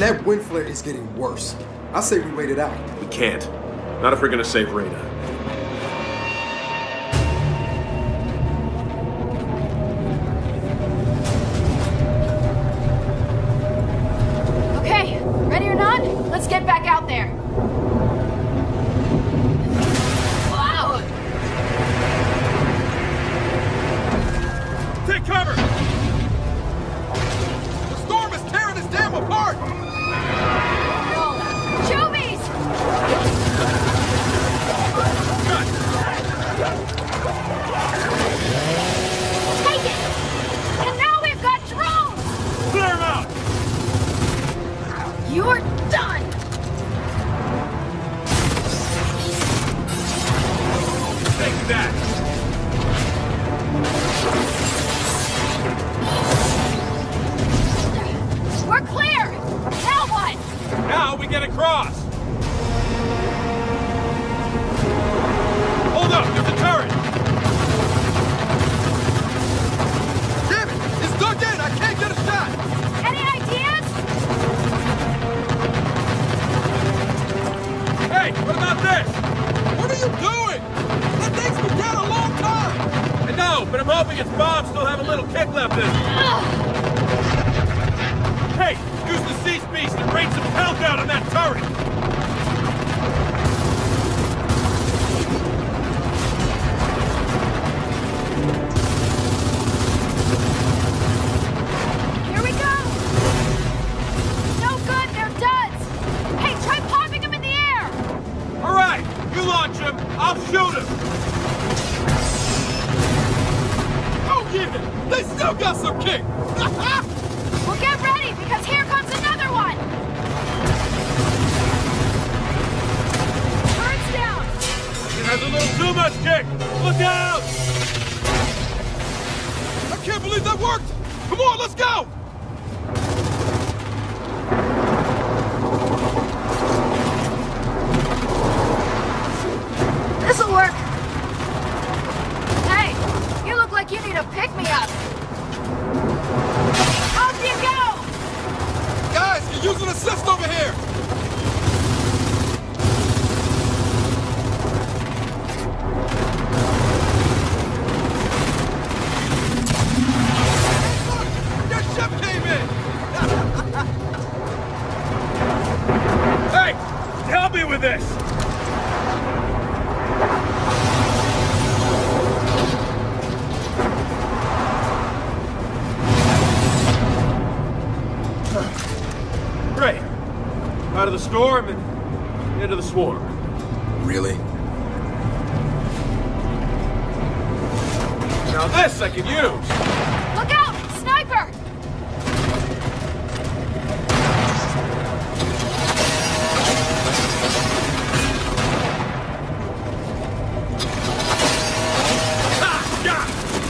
That wind flare is getting worse. I say we wait it out. We can't. Not if we're gonna save Reyna. Okay, ready or not, let's get back out there. Wow! Take cover! The storm is tearing this dam apart! Juvies! Take it! And now we've got drones! Clear him out! You're done! Take that! We're clear! Now what? Now we get across! Hold up! There's a turret! Damn it! It's dug in! I can't get a shot! Any ideas? Hey! What about this? What are you doing? That thing's been dead a long time! I know, but I'm hoping its bombs still have a little kick left in them. Hey! Use the Siege Beast and rain some hell down on that turret! Here we go! No good, they're duds! Hey, try popping them in the air! Alright! You launch him, I'll shoot him! Oh yeah! They still got some kick! Well, get ready, because here comes another one! Turret's down! It has a little too much kick! Look out! I can't believe that worked! Come on, let's go! This'll work! Hey, you look like you need a pick-me-up! Off you go! Guys, you're using assist over here! Your ship came in! Hey! Help me with this! Great. Out of the storm and into the swarm. Really? Now this I can use! Look out! Sniper! Ha! Yeah!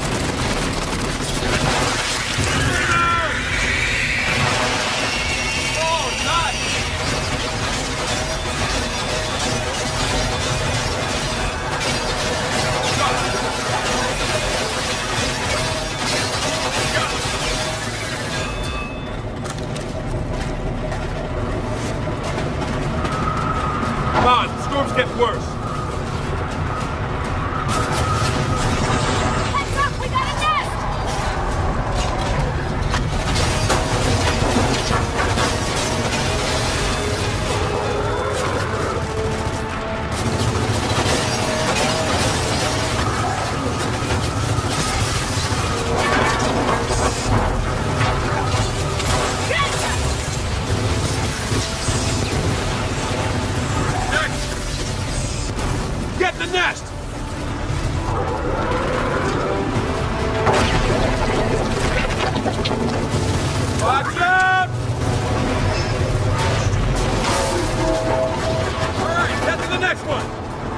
Oh, nice! Come on, the storm's getting worse. Heads up! We got a nest! Get in the nest! Watch out! All right, get to the next one.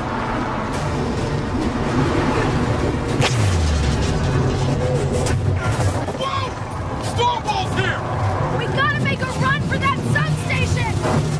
Whoa! Stormwall's here! We gotta make a run for that substation!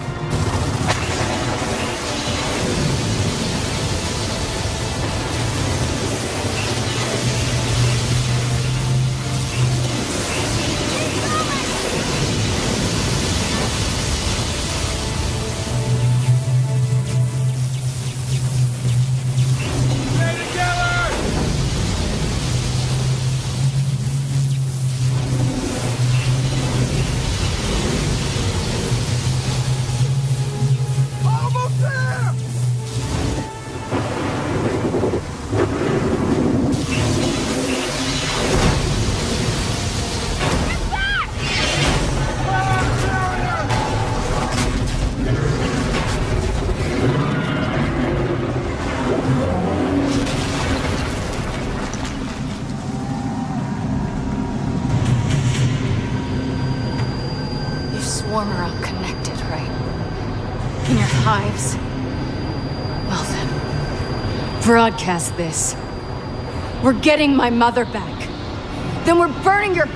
all connected, right? In your hives? Well then, broadcast this. We're getting my mother back. Then we're burning your...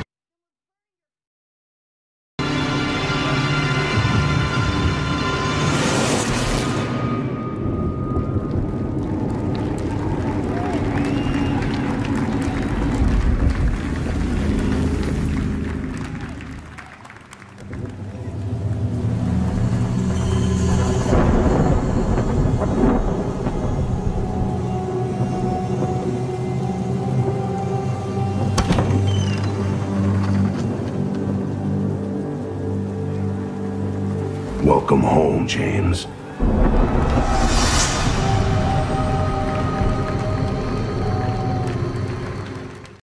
Welcome home, James.